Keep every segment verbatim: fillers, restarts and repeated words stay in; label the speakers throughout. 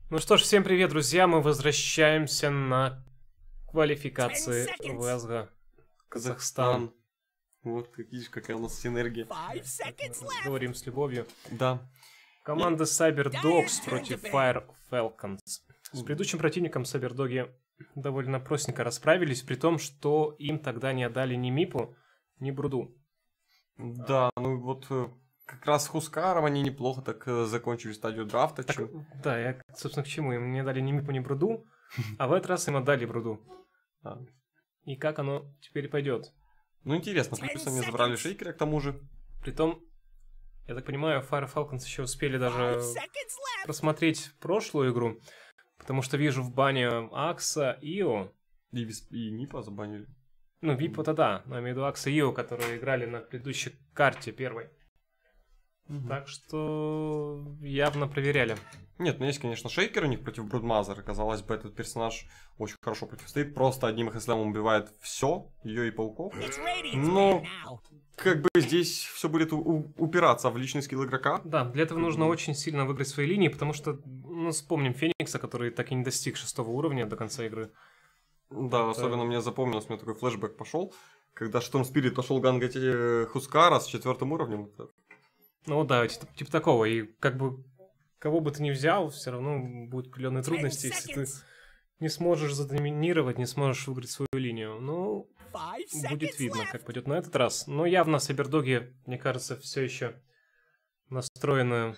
Speaker 1: Ну что ж, всем привет, друзья, мы возвращаемся на квалификации в эс джи Казахстан.
Speaker 2: Вот, видишь, какая у нас синергия.
Speaker 1: Говорим с любовью.
Speaker 2: Да.
Speaker 1: Команда CyberDogs против Fire Falcons. С предыдущим противником CyberDogs довольно простенько расправились, при том, что им тогда не отдали ни Мипу, ни Бруду.
Speaker 2: Да, ну вот как раз с Хускаром они неплохо так закончили стадию драфта.
Speaker 1: Так,
Speaker 2: чем...
Speaker 1: Да, я, собственно, к чему? Им не дали ни Мипу, ни Бруду, а в этот раз им отдали Бруду.
Speaker 2: А.
Speaker 1: И как оно теперь пойдет?
Speaker 2: Ну, интересно, плюс они забрали Шейкера к тому же.
Speaker 1: Притом, я так понимаю, Fire Falcons еще успели даже просмотреть прошлую игру, потому что вижу в бане Акса, Ио.
Speaker 2: И, и Мипа забанили.
Speaker 1: Ну, Випа-то да, но я имею в виду Акса и Ио, которые играли на предыдущей карте первой. Угу. Так что явно проверяли.
Speaker 2: Нет, ну есть, конечно, Шейкер у них против Брудмазера. Казалось бы, этот персонаж очень хорошо противостоит. Просто одним хеслэмом убивает все, ее и пауков. Но как бы здесь все будет упираться в личный скилл игрока.
Speaker 1: Да, для этого нужно очень сильно выиграть свои линии, потому что, ну, вспомним Феникса, который так и не достиг шестого уровня до конца игры.
Speaker 2: Да, это... особенно мне запомнилось, у меня такой флешбэк пошел, когда Шторм Спирит пошел гангать Хускара с четвертым уровнем.
Speaker 1: Ну да, типа, типа такого, и как бы кого бы ты ни взял, все равно будут определенные трудности, если ты не сможешь задоминировать, не сможешь выиграть свою линию. Ну, будет видно, как пойдет на этот раз. Но явно CyberDogs, мне кажется, все еще настроены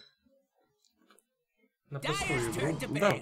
Speaker 1: на простую игру.
Speaker 2: Да.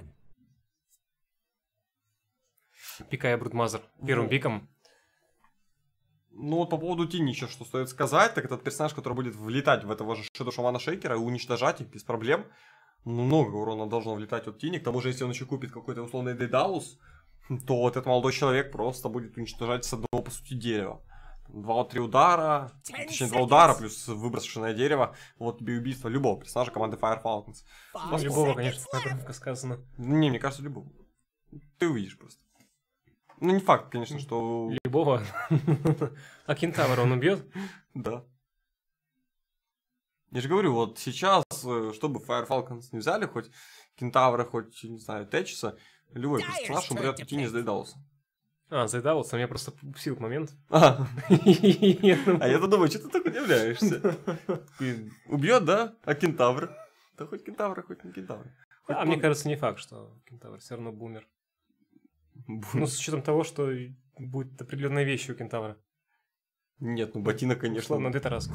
Speaker 1: Пикая Брудмазер первым пиком.
Speaker 2: Ну вот по поводу Тинича, что стоит сказать, так этот персонаж, который будет влетать в этого же Шэдоу Шамана Шейкера и уничтожать их без проблем. Много урона должно влетать от Тини. К тому же, если он еще купит какой-то условный Дейдалус, то вот этот молодой человек просто будет уничтожать с одного, по сути, дерева. Два-три удара, точнее два удара плюс выброшенное дерево. Вот тебе убийство любого персонажа команды Fire Falcons.
Speaker 1: Ну, любого, конечно, громко сказано.
Speaker 2: Не, мне кажется, любого. Ты увидишь просто. Ну, не факт, конечно, что...
Speaker 1: Любого. А Кентавра он убьет?
Speaker 2: Да. Я же говорю, вот сейчас, чтобы Fire Falcons не взяли, хоть Кентавра, хоть, не знаю, Течиса, любой персонаж умрет в Тине с Дейдалуса.
Speaker 1: А, с Дейдалусом, меня просто попустил момент.
Speaker 2: А, а я-то думаю, что ты так удивляешься? Убьет, да? А Кентавр? Да хоть Кентавра, хоть не Кентавр.
Speaker 1: А мне кажется, не факт, что Кентавр все равно бумер. Ну, с учетом того, что будет определенная вещь у Кентавра.
Speaker 2: Нет, ну ботина, конечно.
Speaker 1: На Тарас.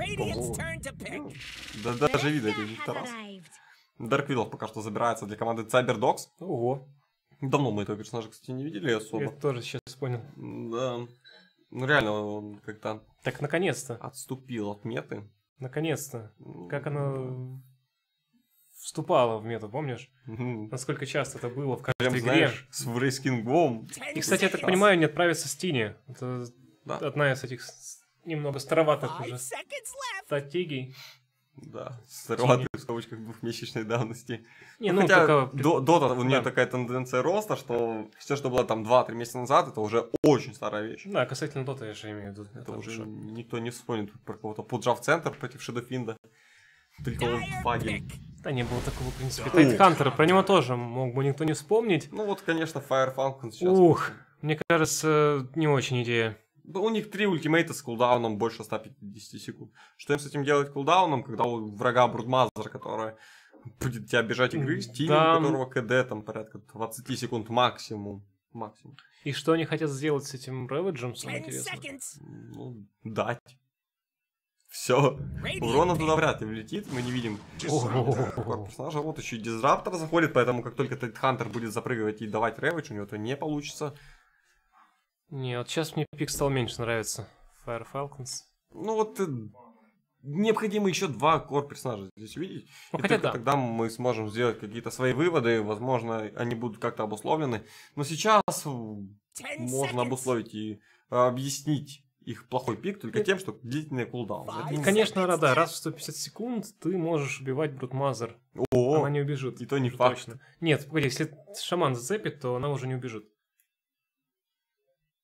Speaker 2: Да даже видно, это Тарас. Дарквиллов пока что забирается для команды CyberDogs.
Speaker 1: Ого.
Speaker 2: Давно мы этого персонажа, кстати, не видели особо.
Speaker 1: Я тоже сейчас понял.
Speaker 2: Да. Ну реально, он как-то...
Speaker 1: Так, наконец-то.
Speaker 2: Отступил от меты.
Speaker 1: Наконец-то. Как оно... вступала в мету, помнишь?
Speaker 2: Mm-hmm.
Speaker 1: Насколько часто это было в каждой
Speaker 2: Прям,
Speaker 1: игре.
Speaker 2: Знаешь, с врейскингом.
Speaker 1: И, кстати, я так понимаю, не отправится с Тини. Это
Speaker 2: да.
Speaker 1: одна из этих немного староватых уже стратегий.
Speaker 2: Да, староватых в скобочках двухмесячной давности.
Speaker 1: Не,
Speaker 2: ну,
Speaker 1: ну,
Speaker 2: хотя
Speaker 1: только...
Speaker 2: до, до, у нее
Speaker 1: да.
Speaker 2: такая тенденция роста, что все, что было там два-три месяца назад, это уже очень старая вещь.
Speaker 1: Да, касательно Дота я же имею в виду.
Speaker 2: Это,
Speaker 1: это
Speaker 2: уже
Speaker 1: что?
Speaker 2: никто не вспомнит про какого-то пуджав-центр против Шедофинда. Только он фагин.
Speaker 1: Да не было такого, в принципе. Тайтхантера, про него тоже мог бы никто не вспомнить.
Speaker 2: Ну вот, конечно, Fire Falcons сейчас.
Speaker 1: Ух, мне кажется, не очень идея.
Speaker 2: У них три ультимейта с кулдауном больше ста пятидесяти секунд. Что им с этим делать кулдауном, когда у врага Брудмазер, который будет тебя бежать и грызть, Тини, да. У которого КД там порядка двадцать секунд максимум. Максимум.
Speaker 1: И что они хотят сделать с этим Рэвиджем, самое интересное?
Speaker 2: Ну, дать. Все. Урона туда вряд ли влетит, мы не видим персонажа. Вот еще и Дизраптор заходит, поэтому как только Тайтхантер будет запрыгивать и давать Рэвидж, у него это не получится.
Speaker 1: Не, вот сейчас мне пик стал меньше нравиться. Fire Falcons.
Speaker 2: Ну вот необходимо еще два кор персонажа здесь увидеть.
Speaker 1: Ну,
Speaker 2: и
Speaker 1: хотя
Speaker 2: только
Speaker 1: да.
Speaker 2: тогда мы сможем сделать какие-то свои выводы. Возможно, они будут как-то обусловлены. Но сейчас можно обусловить и объяснить их плохой пик только тем, что длительный кулдаун.
Speaker 1: И, конечно, да, раз в сто пятьдесят секунд ты можешь убивать Брудмазер.
Speaker 2: О,
Speaker 1: она не убежит.
Speaker 2: И то не факт.
Speaker 1: Точно. Нет, погоди, если шаман зацепит, то она уже не убежит.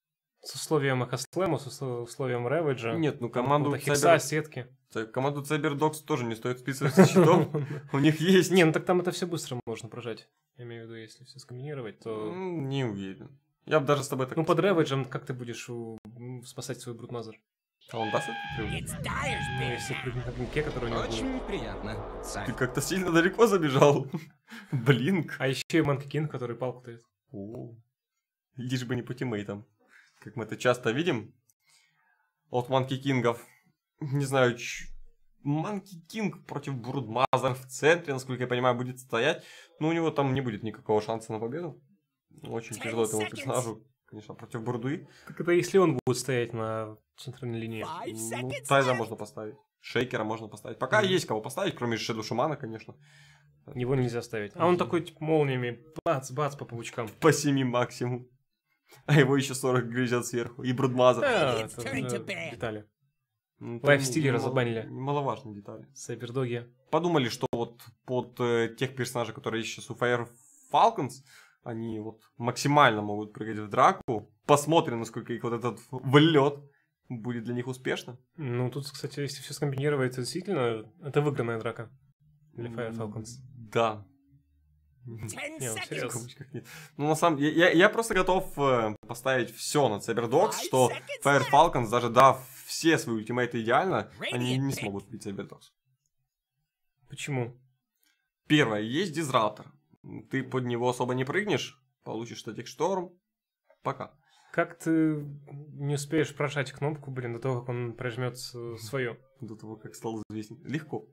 Speaker 1: С условием Эхослэма, с условием Рэвиджа.
Speaker 2: Нет, ну команду
Speaker 1: Хекса, сетки.
Speaker 2: Команду Cyberdogs тоже не стоит списывать со счетов. У них есть...
Speaker 1: Не, ну так там это все быстро можно прожать. Я имею в виду, если все скомбинировать, то...
Speaker 2: Не уверен. Я бы даже с тобой так...
Speaker 1: Ну под Рэвиджем как ты будешь спасать свой Брутмазер?
Speaker 2: А он даст это?
Speaker 1: Ну, если прыгнуть на блинке, который у него
Speaker 3: Очень приятно.
Speaker 2: Ты как-то сильно далеко забежал. Блинк.
Speaker 1: А еще и Манки Кинг, который палку дает.
Speaker 2: Лишь бы не по тиммейтам. Как мы это часто видим. От Манки Кингов. Не знаю, ч... Манки Кинг против Брудмазер в центре, насколько я понимаю, будет стоять. Но у него там не будет никакого шанса на победу. Очень тяжело этому персонажу, конечно, против Бурды.
Speaker 1: Как это если он будет стоять на центральной линии?
Speaker 2: Ну, Тайза можно поставить. Шейкера можно поставить. Пока mm-hmm. есть кого поставить, кроме Шеду Шумана, конечно.
Speaker 1: Его нельзя ставить. А он такой, типа, молниями, бац-бац по паучкам.
Speaker 2: По семи максимум. А его еще сорок грызет сверху. И Брудмазер.
Speaker 1: А, это уже детали. Ну, лайфстилера забанили.
Speaker 2: Немаловажные детали.
Speaker 1: Сайбердоги.
Speaker 2: Подумали, что вот под э, тех персонажей, которые есть сейчас у Fire Falcons, они вот максимально могут прыгать в драку. Посмотрим, насколько их вот этот влет будет для них успешно.
Speaker 1: Ну, тут, кстати, если все скомбинировать, то действительно, это выигранная драка для Fire Falcons.
Speaker 2: Да.
Speaker 1: Не, ну, серьезно.
Speaker 2: Ну, на самом деле, я, я просто готов э, поставить все на Cyberdogs, что Fire Falcons, даже дав все свои ультимейты идеально, они не смогут убить Cyberdogs.
Speaker 1: Почему?
Speaker 2: Первое, есть дизраптор. Ты под него особо не прыгнешь, получишь статик шторм. Пока.
Speaker 1: Как ты не успеешь прожать кнопку, блин, до того, как он прожмет свою?
Speaker 2: До того, как стал известен. Легко.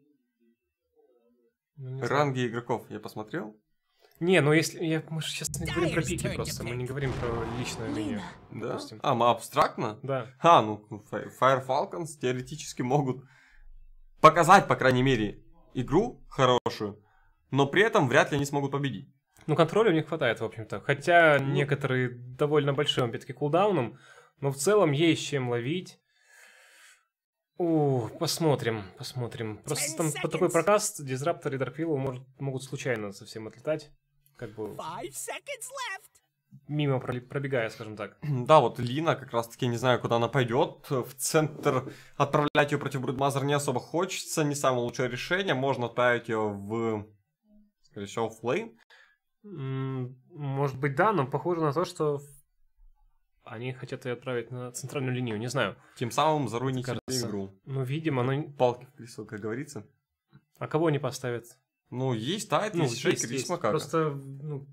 Speaker 1: Ну,
Speaker 2: Ранги игроков я посмотрел.
Speaker 1: Не, ну если... Я, мы же сейчас не говорим про пики просто, мы не говорим про личную линию.
Speaker 2: Да?
Speaker 1: Допустим.
Speaker 2: А, мы абстрактно?
Speaker 1: Да.
Speaker 2: А, ну, Fire Falcons теоретически могут показать, по крайней мере, игру хорошую, но при этом вряд ли они смогут победить.
Speaker 1: Ну, контроля у них хватает, в общем-то. Хотя ну... некоторые довольно большим, опять-таки, кулдауном, но в целом есть чем ловить. У, посмотрим, посмотрим. Просто там по такой прокаст Дизраптор и Дарквилл может, могут случайно совсем отлетать. Как бы мимо пробегая, скажем так.
Speaker 2: Да, вот Лина как раз-таки, не знаю, куда она пойдет. В центр отправлять ее против Брудмазер не особо хочется. Не самое лучшее решение. Можно отправить ее в, скорее всего, в флейм.
Speaker 1: Может быть, да, но похоже на то, что они хотят ее отправить на центральную линию, не знаю.
Speaker 2: Тем самым заруинить игру.
Speaker 1: Ну, видимо, но...
Speaker 2: Палки в колесо, как говорится.
Speaker 1: А кого они поставят?
Speaker 2: Ну, есть Тайт, ну, есть Шейкер, есть Макака.
Speaker 1: Просто, ну...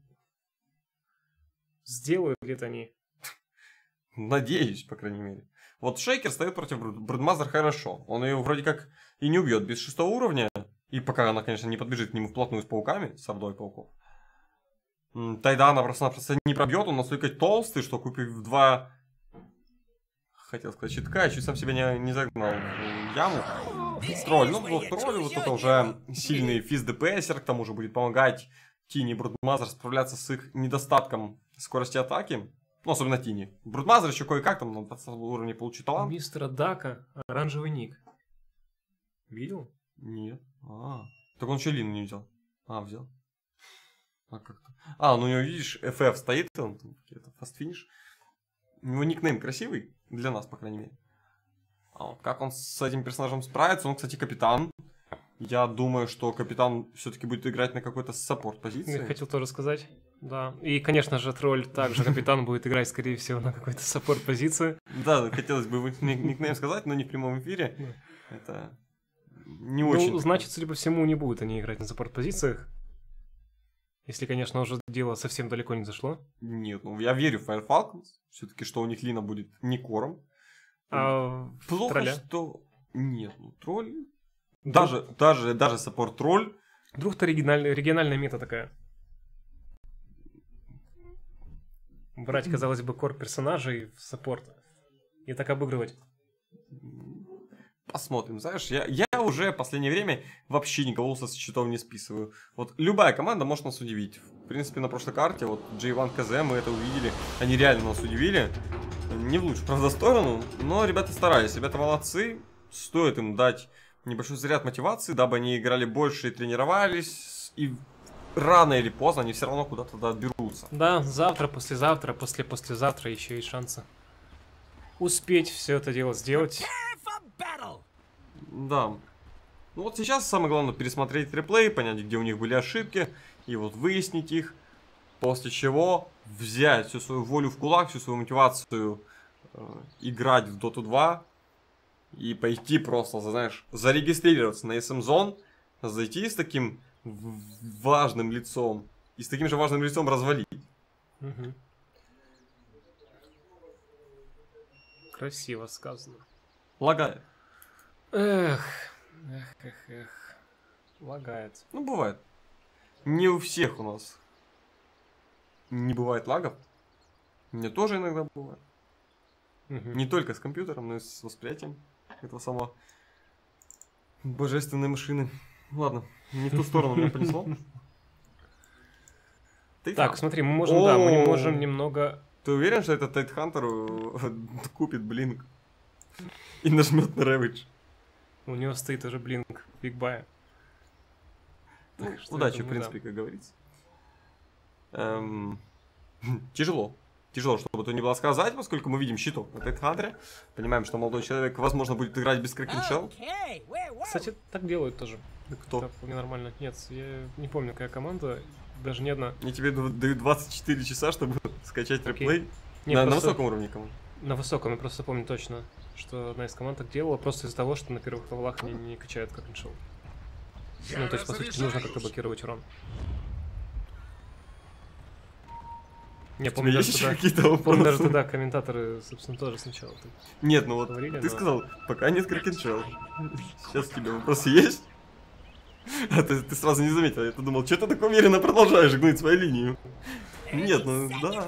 Speaker 1: Сделают ли это они?
Speaker 2: Надеюсь, по крайней мере. Вот Шейкер стоит против Брудмазер хорошо. Он ее вроде как и не убьет без шестого уровня. И пока она, конечно, не подбежит к нему вплотную с пауками, с ордой пауков. Тайда она просто-напросто не пробьет, он настолько толстый, что купив два... Хотел сказать щитка, я чуть сам себя не, не загнал в яму. Тролль, ну вот тролль, вот это уже сильный физ-ДПСер, к тому же будет помогать Тини и Брудмазер справляться с их недостатком скорости атаки. Ну, особенно Тини. Брудмазер еще кое-как там на двадцатом уровне получит талант.
Speaker 1: Мистера Дака, оранжевый ник. Видел?
Speaker 2: Нет. А, так он еще Лину не взял. А, взял. А, как-то. А, ну у него, видишь, эф эф стоит, он там какие-то фаст-финиш. У него никнейм красивый, для нас, по крайней мере. А вот как он с этим персонажем справится? Он, кстати, капитан. Я думаю, что капитан все-таки будет играть на какой-то саппорт-позиции.
Speaker 1: Я хотел тоже сказать, да. И, конечно же, тролль также капитан будет играть, скорее всего, на какой-то саппорт-позиции.
Speaker 2: Да, хотелось бы никнейм сказать, но не в прямом эфире. Это не очень...
Speaker 1: Ну, значит, судя по всему, не будут они играть на саппорт-позициях. Если, конечно, уже дело совсем далеко не зашло.
Speaker 2: Нет, ну я верю в Fire Falcons. Все-таки, что у них Лина будет не кором.
Speaker 1: А
Speaker 2: Плохо,
Speaker 1: тролля?
Speaker 2: что... Нет, ну тролль... Даже, даже, даже саппорт-тролль.
Speaker 1: Вдруг-то региональная, региональная мета такая. Брать, казалось бы, кор персонажей в саппорт. И так обыгрывать.
Speaker 2: Посмотрим, знаешь, я, я уже в последнее время вообще никого со счетов не списываю. Вот любая команда может нас удивить. В принципе, на прошлой карте, вот джей один кей зет, мы это увидели. Они реально нас удивили. Не в лучшую, правда, сторону, но ребята старались. Ребята молодцы. Стоит им дать небольшой заряд мотивации, дабы они играли больше и тренировались. И рано или поздно они все равно куда-то доберутся.
Speaker 1: Да, завтра, послезавтра, после-послезавтра еще есть шансы. успеть все это дело сделать.
Speaker 2: Да. Ну вот сейчас самое главное пересмотреть реплей, понять, где у них были ошибки, и вот выяснить их, после чего взять всю свою волю в кулак, всю свою мотивацию э, играть в доту два и пойти просто, знаешь, зарегистрироваться на эс эм зон, зайти с таким важным лицом и с таким же важным лицом развалить.
Speaker 1: Угу. Красиво сказано.
Speaker 2: Лагает.
Speaker 1: Эх, эх, эх, эх. Лагает.
Speaker 2: Ну, бывает. Не у всех у нас не бывает лагов. Мне тоже иногда бывает.
Speaker 1: Угу.
Speaker 2: Не только с компьютером, но и с восприятием этого самого божественной машины. Ладно, не в ту сторону меня понесло.
Speaker 1: Так, смотри, мы можем, да, мы можем немного...
Speaker 2: Ты уверен, что этот Тайтхантер купит блинк и нажмет на Ravage?
Speaker 1: У него стоит уже блинк Биг Бая.
Speaker 2: Ну, удачи, в принципе, как говорится. Эм, тяжело. Тяжело, чтобы это не было сказать, поскольку мы видим щиток на Тайтхантере. Понимаем, что молодой человек, возможно, будет играть без Кракеншелл.
Speaker 1: Кстати, так делают тоже.
Speaker 2: Кто?
Speaker 1: Это вполне нормально. Нет, я не помню, какая команда. Даже не одна.
Speaker 2: Я тебе даю двадцать четыре часа, чтобы скачать реплей.
Speaker 1: Не,
Speaker 2: на,
Speaker 1: просто...
Speaker 2: на высоком уровне команд.
Speaker 1: На высоком, я просто помню точно, что одна из команд так делала, просто из-за того, что на первых левелах они не качают как иншел. Ну, то есть, по сути, нужно как-то блокировать урон. Не, помню, даже
Speaker 2: есть
Speaker 1: тогда,
Speaker 2: какие-то
Speaker 1: помню,
Speaker 2: вопросы?
Speaker 1: даже тогда комментаторы, собственно, тоже сначала так
Speaker 2: Нет, ну вот
Speaker 1: говорили,
Speaker 2: ты
Speaker 1: но...
Speaker 2: сказал, пока нет Кракеншелл. Сейчас у тебя вопросы есть? А ты, ты сразу не заметил, я думал, что ты так уверенно продолжаешь гнуть свою линию. Нет, ну да.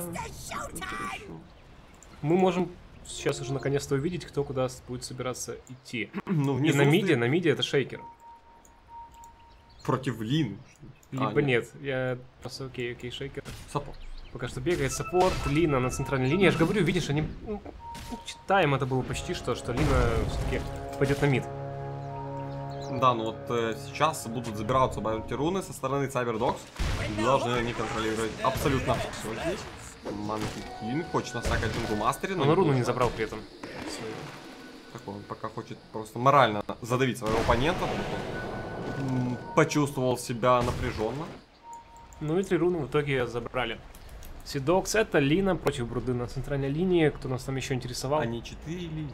Speaker 1: Мы можем сейчас уже наконец-то увидеть, кто куда будет собираться идти.
Speaker 2: Ну,
Speaker 1: И на миде, на миде это шейкер.
Speaker 2: Против Лины.
Speaker 1: Либо
Speaker 2: а,
Speaker 1: нет. нет, я просто окей, окей, шейкер.
Speaker 2: Саппорт.
Speaker 1: Пока что бегает саппорт, Лина на центральной линии. Я же говорю, видишь, они... Ну, читаем это было почти что, что Лина все-таки пойдет на мид.
Speaker 2: Да, ну вот э, сейчас будут забираться эти руны со стороны Cyberdogs. Должны они контролировать абсолютно все здесь. Манки Кинг хочет настакать Джунгу Мастере, но
Speaker 1: он руну не забрал при этом.
Speaker 2: Так он пока хочет просто морально задавить своего оппонента. Он почувствовал себя напряженно.
Speaker 1: Ну и три руны в итоге забрали. Сидокс это Лина против Бруды на центральной линии. Кто нас там еще интересовал?
Speaker 2: Они четыре или...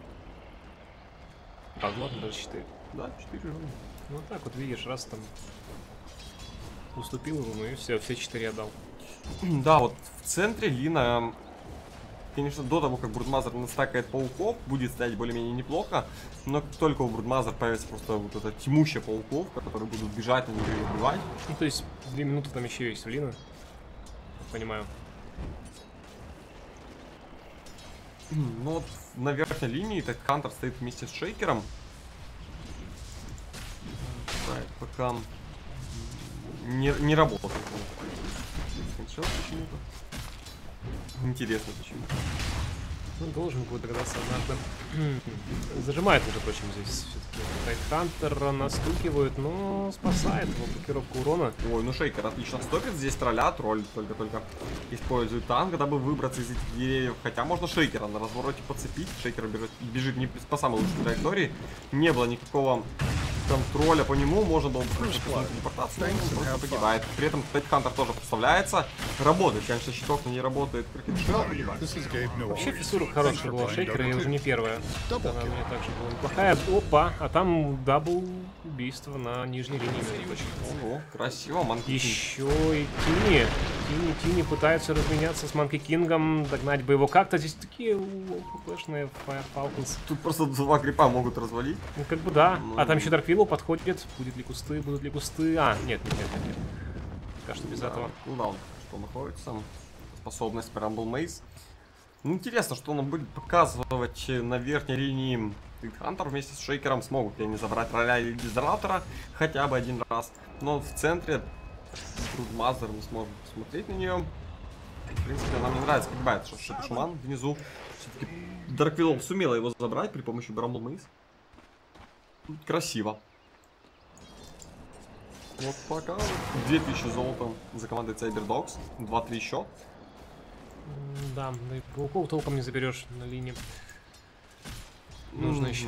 Speaker 1: А, ладно, даже четыре.
Speaker 2: Да, четыре руны.
Speaker 1: Ну так вот видишь, раз там уступил руну и все, все четыре отдал.
Speaker 2: Да, вот в центре Лина, конечно, до того, как Брудмазер настакает пауков, будет стоять более-менее неплохо, но как только у Брудмазер появится просто вот эта тьмущая пауков, которые будут бежать на нее и убивать.
Speaker 1: Ну, то есть, две минуты там еще есть у Лины. Понимаю.
Speaker 2: Ну вот на верхней линии так Хантер стоит вместе с Шейкером. Так, пока не, не работает. Почему-то. Интересно почему.
Speaker 1: Ну, должен будет догадаться однажды. Зажимает, между прочим, здесь все-таки. Тайтхантера настукивают, но спасает его блокировку урона.
Speaker 2: Ой, ну Шейкер отлично стопит, здесь тролля, тролль только-только использует танк, дабы выбраться из этих деревьев. Хотя можно Шейкера на развороте подцепить. Шейкер бежит, бежит не по самой лучшей траектории. Не было никакого контроля по нему, можно было бы телепортацию, но он просто погибает. При этом Тайтхантер тоже подставляется. Работает, конечно, щиток, но не работает.
Speaker 1: Вообще фиссура хорошая была Шейкера, и уже не первая. Она мне также была неплохая. Опа, а там дабл убийство на нижней линии.
Speaker 2: Ого, красиво, Манки
Speaker 1: Еще и Тини. Тини, Тини пытаются разменяться с Манки Кингом, догнать бы его как-то. Здесь такие флешные Fire Falcons.
Speaker 2: Тут просто два крипа могут развалить.
Speaker 1: Ну как бы да.
Speaker 2: Ну,
Speaker 1: а там еще Дарквиллу подходит. Будет ли кусты, будут ли кусты. А, нет, нет, нет, нет. Пока что без
Speaker 2: да.
Speaker 1: этого.
Speaker 2: Ну да, он что находится. Способность Rumble Maze. Ну, интересно, что он будет показывать на верхней линии. Хантер вместе с Шейкером смогут ли они забрать роля или дизраптора хотя бы один раз. Но в центре Брудмазер не сможет посмотреть на нее. В принципе, нам не нравится, как бывает, что Шипушман внизу. Все-таки Дарквиллом сумела его забрать при помощи Rumble Maze. Красиво. Вот пока две тысячи золота за командой Cyberdogs. два-три счет.
Speaker 1: Да, да и пауков толком не заберешь на линии. нужно mm-hmm. еще.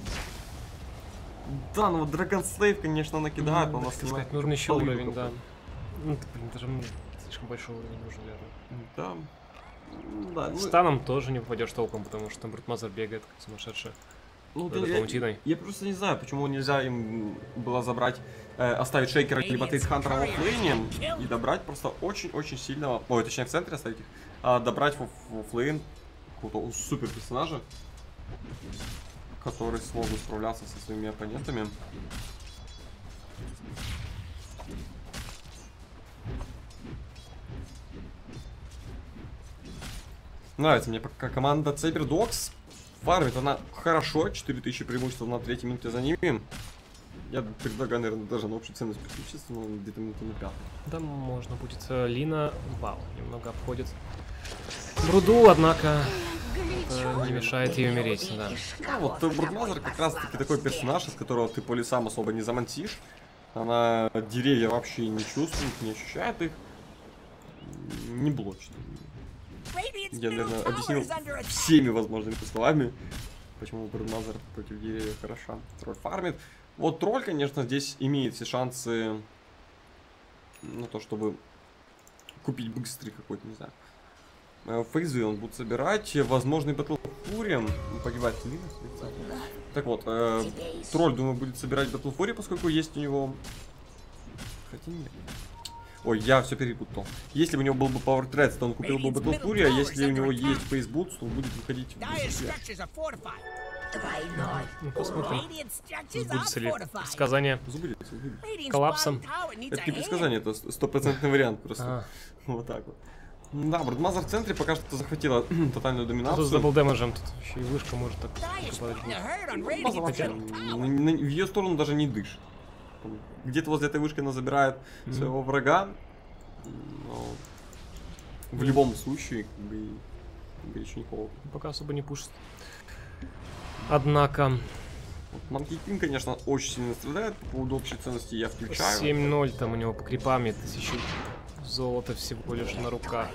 Speaker 2: Да, ну вот Dragon Slave, конечно, накидает, mm-hmm. но у нас
Speaker 1: сказать, нужен еще уровень, да. Ну, блин, даже слишком большой уровень нужен, наверное.
Speaker 2: Да. Да, ну...
Speaker 1: Станом тоже не попадешь толком, потому что там Брутмазер бегает как сумасшедший.
Speaker 2: Ну, да, я, я просто не знаю, почему нельзя им было забрать, э, оставить Шейкера либо Тейсхантера в оффлейне и добрать просто очень-очень сильного, ой, точнее в центре оставить их, а добрать в, в оффлейн какого-то супер персонажа, которые смогут справляться со своими оппонентами. Нравится мне пока команда Cyberdogs. Фармит она хорошо, четыре тысячи преимущества на третьей минуте за ними. Я предлагаю, наверное, даже на общую ценность переключиться, но где-то минуты на пятую.
Speaker 1: Да, можно будет. Лина, вау, немного обходит Бруду, однако это не мешает ей умереть, да.
Speaker 2: А вот Брудмазер как раз таки такой персонаж, из которого ты по лесам особо не замансишь. Она деревья вообще не чувствует, не ощущает их, не блочит. Я, наверное, объяснил всеми возможными словами, почему Брудмазер против деревьев хороша. Тролль фармит. Вот тролль, конечно, здесь имеет все шансы на то, чтобы купить быстрый какой-то, не знаю. Фейзы он будет собирать. Возможный Battle Fury. Погибает Лина. Так вот, э, тролль, думаю, будет собирать Battle Fury, поскольку есть у него... Хотя нет. Ой, я все перепутал. Если бы у него был бы Power Threads, то он купил бы Battle Fury, а если у него есть Face Boots, то он будет выходить в ну, посмотрим, сбудется ли предсказание коллапсом. Это не предсказание, это стопроцентный вариант просто. А. Вот так вот. Да, Брудмазер в центре пока что захватила тотальную доминацию.
Speaker 1: Тут с дабл дэмэджем, тут еще и вышка может так
Speaker 2: Хотя в ее сторону даже не дышит. Где-то возле этой вышки она забирает mm-hmm. своего врага. Но в любом случае, как бы, как бы еще не холодно.
Speaker 1: Пока особо не пушит. Однако...
Speaker 2: Вот Monkey King, конечно, очень сильно страдает. По поводу общей ценности я включаю.
Speaker 1: семь ноль там у него по крипам, тысячу золота всего лишь на руках.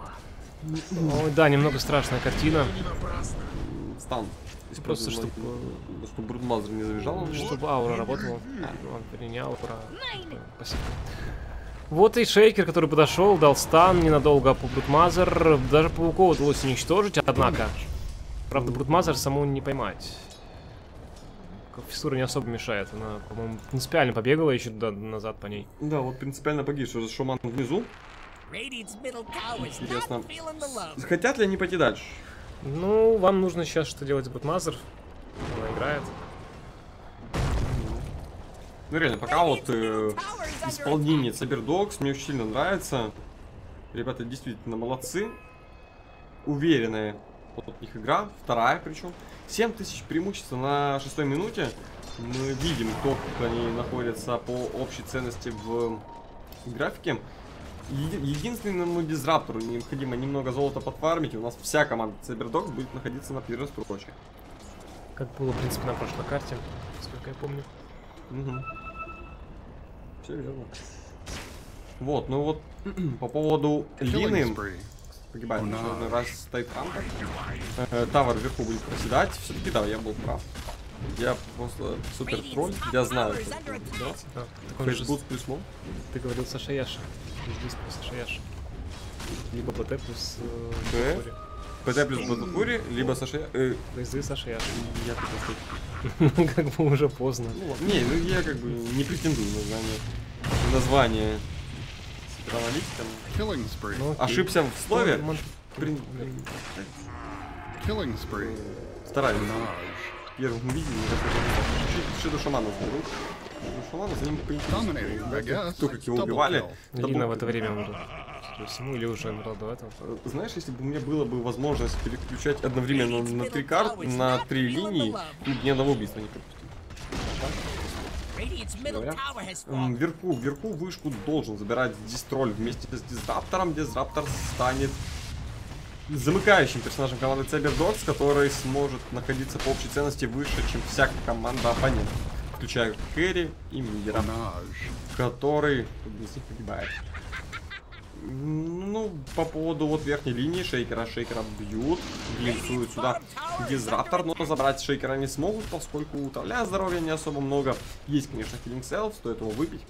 Speaker 1: Ой, да, немного страшная картина.
Speaker 2: Стан.
Speaker 1: Просто чтобы...
Speaker 2: Чтобы Брудмазер не завизжал.
Speaker 1: Чтобы аура работала. Он принял аура. Спасибо. Вот и Шейкер, который подошел, дал стан ненадолго по Брудмазер. Даже пауков удалось уничтожить, однако. Правда, Брудмазер саму не поймать. Фиссура не особо мешает. Она, по-моему, принципиально побегала еще туда назад по ней.
Speaker 2: Да, вот принципиально погиб, что Шуман внизу. Интересно. Хотят ли они пойти дальше?
Speaker 1: Ну, вам нужно сейчас что делать с Брудмазер. Она играет.
Speaker 2: Ну реально, пока вот э, исполнение Cyberdogs мне очень сильно нравится. Ребята действительно молодцы. Уверенная от них игра. Вторая причем. семь тысяч преимущества на шестой минуте. Мы видим, кто они находятся по общей ценности в графике. Единственному дизраптору необходимо немного золота подфармить, и у нас вся команда Cyberdogs будет находиться на первой строчке.
Speaker 1: Как было, в принципе, на прошлой карте, сколько я помню.
Speaker 2: Угу. Все верно. Вот, ну вот, по поводу Лины, погибает в очередной раз стоит Хантер. Э, Тавр вверху будет проседать, все-таки да, я был прав. Я просто супер тролль, я знаю, что Фейсбук плюс мол.
Speaker 1: Ты говорил Саша Яша. Здесь плюс Саша Яша. Либо ПТ плюс
Speaker 2: э, ПТ плюс Battle Fury, либо Саша э,
Speaker 1: Фейзы Саша Яша.
Speaker 2: Я как
Speaker 1: Как бы уже поздно.
Speaker 2: Ну, не, ну я как бы не претендую на название. Название супераналитиком. Ну, ошибся в слове. При... Стараюсь. Первым видим, Шиду Шамана заберут. Шамана за ним поинтереснее. Кто как его убивали.
Speaker 1: Лина в это время умрет. Всему или уже умрал до этого.
Speaker 2: Знаешь, если бы у меня была бы возможность переключать одновременно на три карты, на три линии, ни одного убийства не пропустил. Вверху, вверху вышку должен забирать Дистроль вместе с Дизраптором. Дизраптор станет замыкающим персонажем команды Cyberdogs, который сможет находиться по общей ценности выше, чем вся команда оппонентов, включая Кэрри и Мидера, который без них погибает. Ну, по поводу вот верхней линии Шейкера, Шейкера бьют, глинцуют сюда Дизраптор, но забрать Шейкера не смогут, поскольку у Тавля здоровья не особо много. Есть, конечно, Killing Self, стоит его выпить.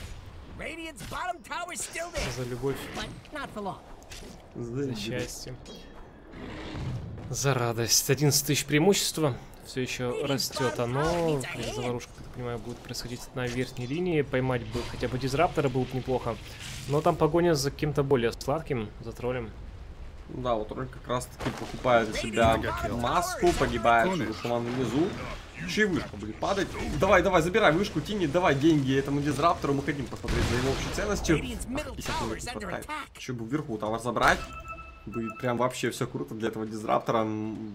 Speaker 1: За любовь. За счастье. За радость. одиннадцать тысяч преимущества. Все еще растет оно. Заварушка, как я понимаю, будет происходить на верхней линии. Поймать бы хотя бы Дизраптора было бы неплохо. Но там погоня за кем-то более сладким, за троллем.
Speaker 2: Да, вот тролль как раз таки покупает за себя маску, погибает Шедоушаман внизу. Еще и вышка будет падать. Давай, давай, забирай вышку, Тини, давай деньги этому Дизраптору. Мы хотим посмотреть за его общей ценностью. Еще бы вверху товар забрать. Будет прям вообще все круто для этого Дизраптора.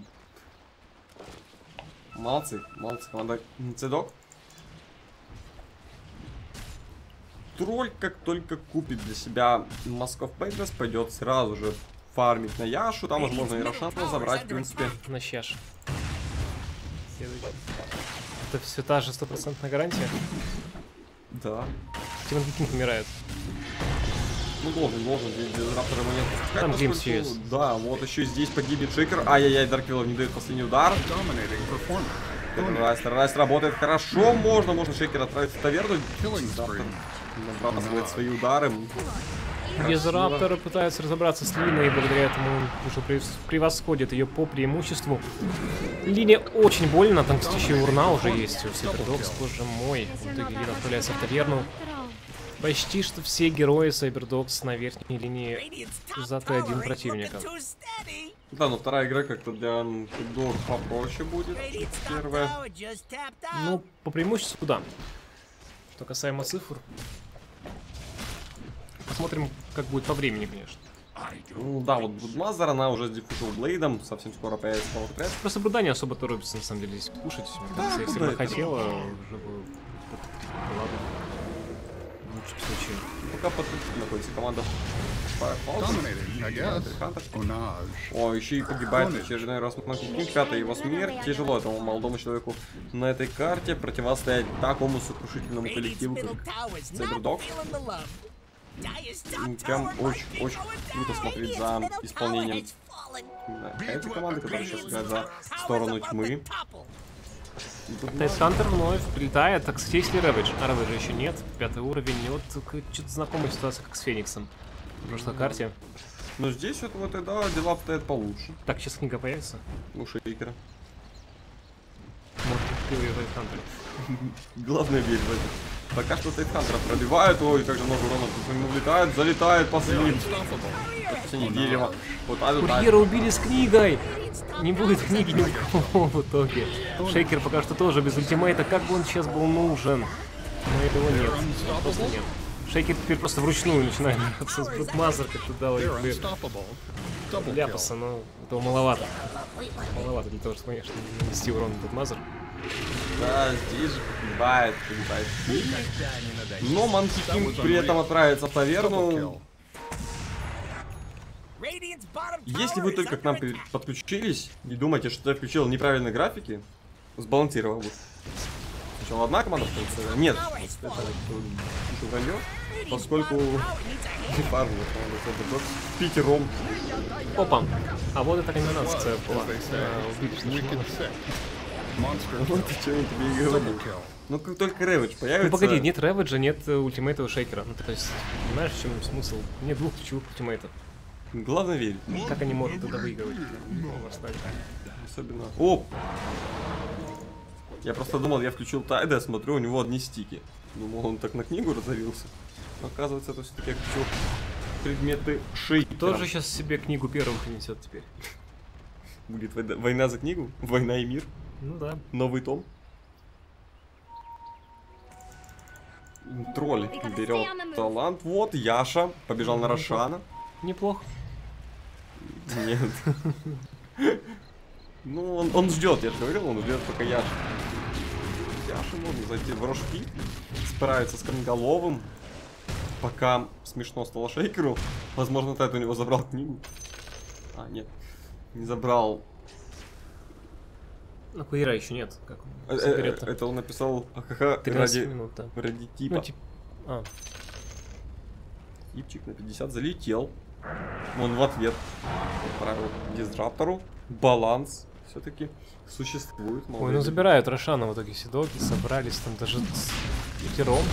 Speaker 2: Молодцы, молодцы, команда Цедок. Тролль, как только купит для себя Mask of Madness, пойдет сразу же фармить на Яшу. Там уже можно и Рошана забрать, в принципе.
Speaker 1: На Щаш. Это все та же стопроцентная гарантия?
Speaker 2: Да.
Speaker 1: Тимон Кинг умирает.
Speaker 2: Ну, должен, должен, здесь Дизраптор ему нет.
Speaker 1: Там Глимс есть.
Speaker 2: Да, вот еще здесь погибнет Шейкер. Ай-яй-яй, Дарквиллов не дает последний удар. Райс, Райс работает хорошо, можно, можно Шейкер отправить в таверну. Набрасывает свои удары.
Speaker 1: Дизраптор пытается разобраться с Линой, и благодаря этому он уже превосходит ее по преимуществу. Линия очень больно, там, кстати, еще и урна уже есть у Сайбердокс, боже мой. В итоге Лина отправляется в таверну. Почти что все герои Сайбердокс на верхней линии за Т один противника.
Speaker 2: Да, но вторая игра как-то для Дор попроще будет. Первая.
Speaker 1: Ну, по преимуществу, да. Что касаемо цифр. Посмотрим, как будет по времени, конечно.
Speaker 2: Ну да, вот Будмазер, она уже с Diffusion Блейдом, совсем скоро появится Power.
Speaker 1: Просто Буда не особо торопится, на самом деле, здесь кушать. Да, если бы хотела, уже бы... Ладно. В лучшем случае.
Speaker 2: Пока под находится команда О, еще и погибает в очередной раз Макинг. Пятая его смерть. Тяжело этому молодому человеку на этой карте противостоять такому сокрушительному коллективу, как Сайбердог. Прям очень-очень круто смотреть за исполнением этой команды, которая сейчас играет за сторону тьмы.
Speaker 1: Тайсхантер вновь прилетает, так, кстати, если Рэвидж, а Рэвиджа еще нет, пятый уровень, и вот что-то знакомая ситуация, как с Фениксом в прошлой карте.
Speaker 2: Но здесь вот, вот тогда дела обстоят получше.
Speaker 1: Так, сейчас книга появится.
Speaker 2: У Шейкера.
Speaker 1: Может, ты ее Тайтхантер.
Speaker 2: Главное верь в это. Пока что Тайтхантера пробивают, ой, как же много урона по нему влетает, залетает последним. Последнее дерево. Вот, а,
Speaker 1: Курьера убили с книгой! Не будет книги ни у кого в итоге. Шейкер пока что тоже без ультимейта, как бы он сейчас был нужен. Но этого нет. Просто нет. Шейкер теперь просто вручную начинает бороться с Брутмазер, как-то дал ляпаса, но этого маловато. Маловато для того, чтобы, конечно, нанести урон Брутмазер.
Speaker 2: Да, здесь же погибает, погибает. Но Манки Кинг при этом отправится в таверну. Если вы только к нам подключились и думаете, что я включил неправильные графики, сбалансировал бы. Сначала одна команда включила. Нет, это еще вранье, поскольку не фармит команда пятером.
Speaker 1: Опа, а вот эта комбинация была.
Speaker 2: Вот о чем я тебе и говорил. Ну как только Рэвидж появится...
Speaker 1: Ну погоди, нет Рэвиджа, нет ультимейта у Шейкера. Ну ты, то есть, знаешь, в чем смысл? Нет двух ключевых ультимейтов.
Speaker 2: Главное верить.
Speaker 1: Как они могут тогда выигрывать?
Speaker 2: Особенно... Оп! Я просто думал, я включил Тайда, смотрю, у него одни стики. Думал, он так на книгу разорился. Но оказывается, это все-таки я включил предметы Шейкера.
Speaker 1: Тоже сейчас себе книгу первым принесет теперь.
Speaker 2: Будет война за книгу? Война и мир?
Speaker 1: Ну да.
Speaker 2: Новый том. Тролль берет талант. Вот, Яша побежал на Рошана.
Speaker 1: Неплохо.
Speaker 2: Нет. Ну, он, он ждет, я же говорил, он ждет, пока Яша. Яша можно зайти в рожки, справиться с Конголовым. Пока смешно стало Шейкеру. Возможно, Тайт у него забрал книгу. А, нет. Не забрал.
Speaker 1: Ну, Куира еще нет. Как он?
Speaker 2: Э -э это он написал ха-ха ради,
Speaker 1: минут, да.
Speaker 2: ради типа.
Speaker 1: Ну, тип... а.
Speaker 2: Ипчик на пятьдесят залетел. Он в ответ отправил дизраптору. Баланс все-таки существует.
Speaker 1: Ой, ну забирают Рошана в итоге Седоги, собрались там даже с пятером.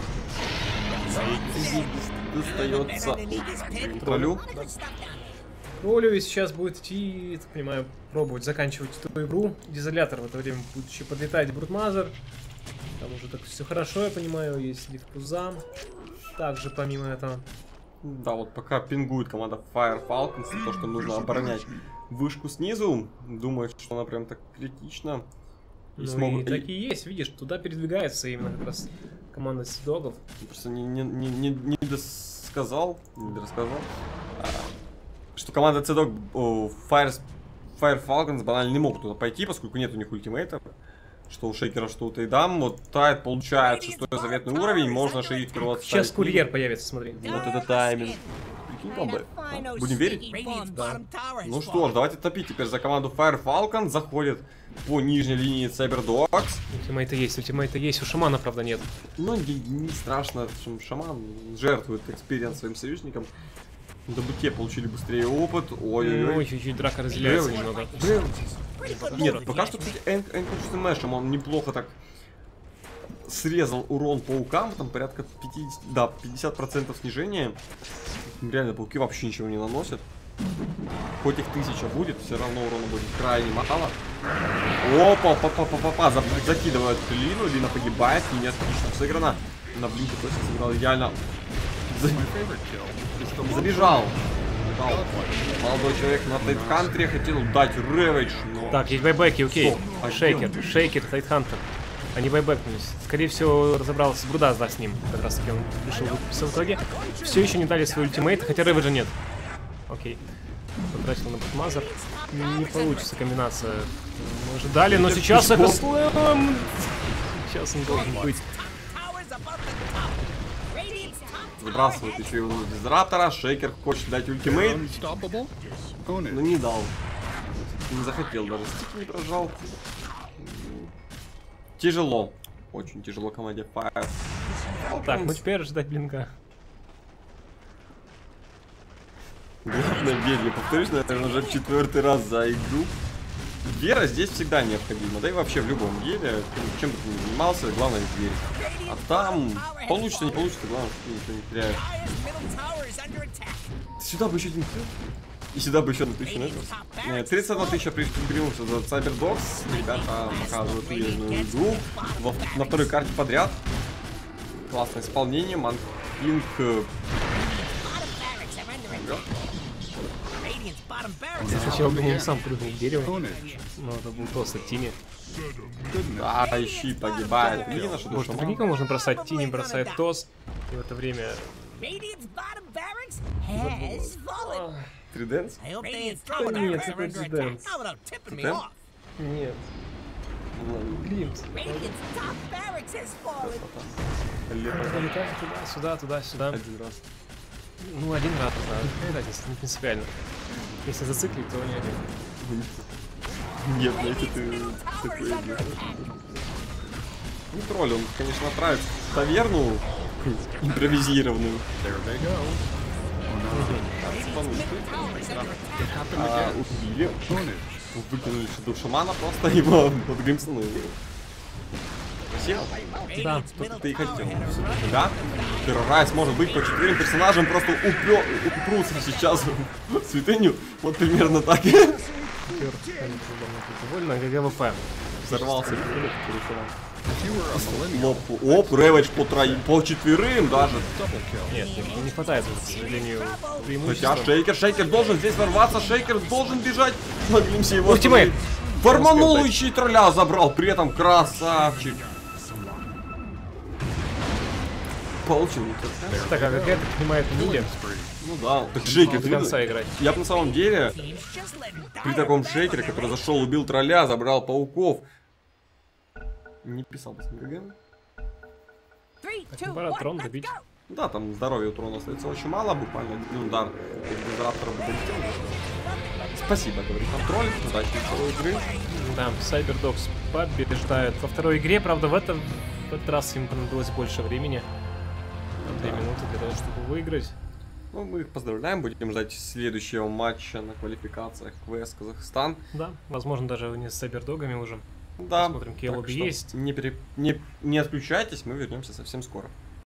Speaker 2: Достается троллю.
Speaker 1: Троллю и сейчас будет идти, так понимаю, пробовать заканчивать эту игру. Дизолятор в это время будет еще подлетать Брутмазер. Там уже так все хорошо, я понимаю, есть лифтуза. Также помимо этого.
Speaker 2: Да, вот пока пингует команда Fire Falcons, то, что нужно оборонять вышку снизу, думает, что она прям так критична.
Speaker 1: И ну смогут... и так и есть, видишь, туда передвигается именно как раз команда Сидогов.
Speaker 2: Просто не, не, не, не, не досказал, не дорассказал, а, что команда Сидог, Fire, Fire Falcons банально не могут туда пойти, поскольку нет у них ультимейтов. Что у Шейкера, что у Тайдам. Вот Тайд получает шестой заветный уровень, можно Шейкеру отставить.
Speaker 1: Сейчас курьер появится, смотри.
Speaker 2: Вот это тайминг. Прикинь, бы. Будем верить?
Speaker 1: Да.
Speaker 2: Ну что ж, давайте топить теперь за команду Fire Falcon. Заходит по нижней линии Cyberdogs.
Speaker 1: Ультимейта есть, ультимейта есть. У Шамана, правда, нет.
Speaker 2: Ну, не, не страшно, что Шаман жертвует экспириенс своим союзникам. На быке получили быстрее опыт. Ой-ой-ой.
Speaker 1: Ой, чуть-чуть драка разделяется Древый. немного.
Speaker 2: Древый. Нет, пока что, кстати, Энкончным Мэшем он неплохо так срезал урон паукам, там порядка пятьдесят, да, пятьдесят процентов снижения. Реально, пауки вообще ничего не наносят. Хоть их тысяча будет, все равно урона будет крайне мало. Опа, папа, папа, папа, закидывают Лину, Лина погибает, и нет, отлично сыграно. На блинке точно сыграл идеально. Забежал. Молодой человек на Тайтхантере хотел дать рэвидж, но...
Speaker 1: Так, есть байбеки, окей. А Шейкер, Шейкер, Тайтхантер. Они байбекнулись. Скорее всего, разобрался с Бруда, да, с ним. Как раз таки он решил выпуститься в итоге. Все еще не дали свой ультимейт, хотя рэвиджа нет. Окей. Потратил на Брутмазер. Не получится комбинация. Мы ожидали, но сейчас это слэм. Сейчас он должен быть.
Speaker 2: Выбрасывает еще его дизраптора. Шейкер хочет дать ультимейт, но не дал. Не захотел, даже стик не прожал. Тяжело. Очень тяжело команде Fire.
Speaker 1: Так, ну теперь ждать блинка.
Speaker 2: Главное, верь, я повторюсь, наверное, уже в четвертый раз за игру. Вера здесь всегда необходима, да и вообще в любом деле, чем бы ты ни занимался, главное верить. А там получится, не получится, главное, что ты ничего не теряешь. Сюда бы еще один клюв. И сюда бы еще одну тысячу на тридцать одна тысяча преимущества за Cyberdogs. Ребята показывают уверенную игру. Во, на второй карте подряд. Классное исполнение. Манпинг.
Speaker 1: Я сначала думал, сам прыгнул в дерево, но это был просто Тини.
Speaker 2: Да, ищи, погибает. Лина, что
Speaker 1: может, прикинь, можно бросать Тини, бросает Тос. И в это время...
Speaker 2: Триденс?
Speaker 1: Да нет, это Триденс. Нет. Глимс. Туда, сюда, туда, сюда.
Speaker 2: Один раз.
Speaker 1: Ну, один раз, да. Какая разница, не принципиально. Если зациклить, то не один.
Speaker 2: Нет, ну если ты такой... Не тролль, он, конечно, отправится в таверну импровизированную. А, убили. Выкинули шеду шамана, просто его подгримснули.
Speaker 1: Да,
Speaker 2: что ты и хотел. Да? Террорайз может быть по четырем персонажам, просто упрё... упрутся сейчас в святыню. Вот примерно так.
Speaker 1: Довольно ГГВП.
Speaker 2: Взорвался. Лоп, оп, рэвидж по, троим, по четверым даже.
Speaker 1: Нет, не хватает, к сожалению, преимущества.
Speaker 2: Хотя Шейкер, Шейкер должен здесь ворваться, Шейкер должен бежать. Могли его...
Speaker 1: Ультимейт!
Speaker 2: Форманул и тролля забрал, при этом красавчик. Получил.
Speaker 1: Так, а как это понимает Миля?
Speaker 2: Ну да, так Шейкер,
Speaker 1: до конца играть.
Speaker 2: Я бы на самом деле, при таком Шейкере, который зашел, убил тролля, забрал пауков, не писал бы с МГГ.
Speaker 1: Так, пора трон добить.
Speaker 2: Да, там здоровья у трона остается очень мало, буквально один удар без раптора бы долетел. Спасибо, говорит контроль, удачной второй игры.
Speaker 1: Да, Cyberdogs побеждают во второй игре, правда в, этом, в этот раз им понадобилось больше времени. Две минуты для того, чтобы выиграть.
Speaker 2: Ну, мы их поздравляем, будем ждать следующего матча на квалификациях КВС Казахстан.
Speaker 1: Да, возможно, даже не с Сайбердогами уже.
Speaker 2: Да.
Speaker 1: Посмотрим, какие лобби есть.
Speaker 2: Не, пере... не, не отключайтесь, мы вернемся совсем скоро.